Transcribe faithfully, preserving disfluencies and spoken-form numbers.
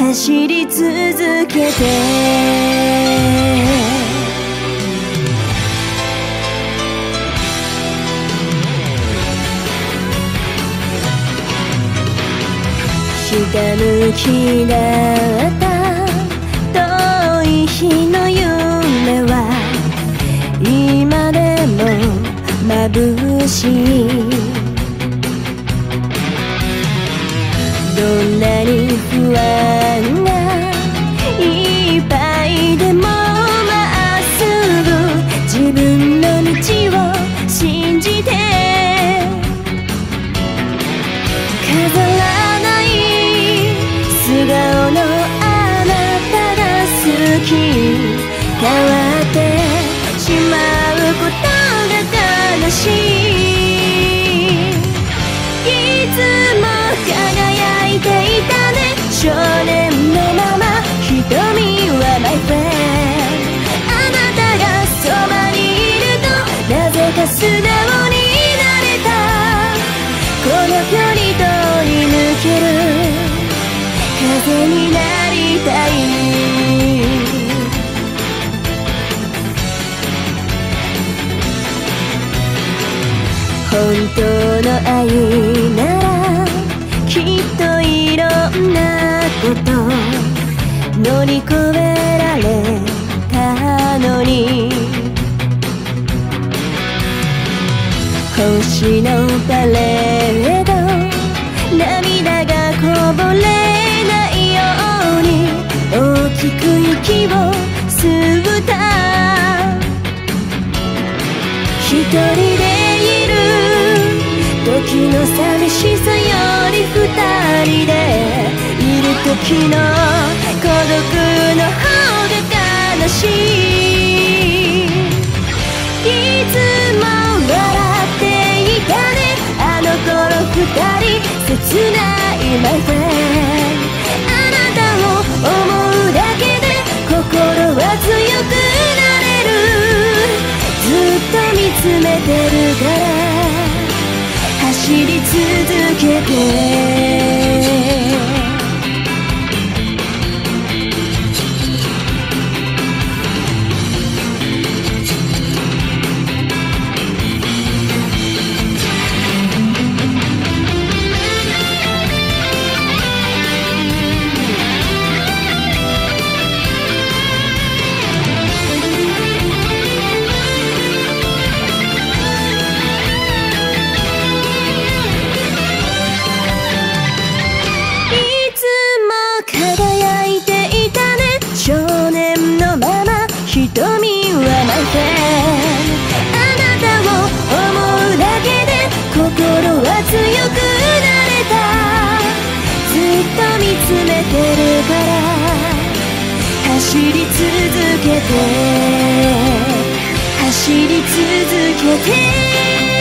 走り続けて下向きだった遠い日の夢は今でも眩しい。どんなに不安がいっぱいでもまっすぐ自分の道を信じて飾らない素顔のあなたが好き変わってしまうことが悲しい。いつも輝いていたね少年のまま瞳は My friend あなたがそばにいるとなぜか素直になれた。この距離通り抜ける風になりたい。本当の愛ならきっといろんなこと乗り越えられたのに。星のパレード涙がこぼれないように大きく息を吸った一人でいる時の寂しさより二人でいる時の孤独の方が悲しい。いつも笑っていたねあの頃二人切ない My friend あなたを思うだけで心は強くなれる。ずっと見つめてるから走り続けて瞳は My friend あなたを思うだけで心は強くなれた。ずっと見つめてるから走り続けて走り続けて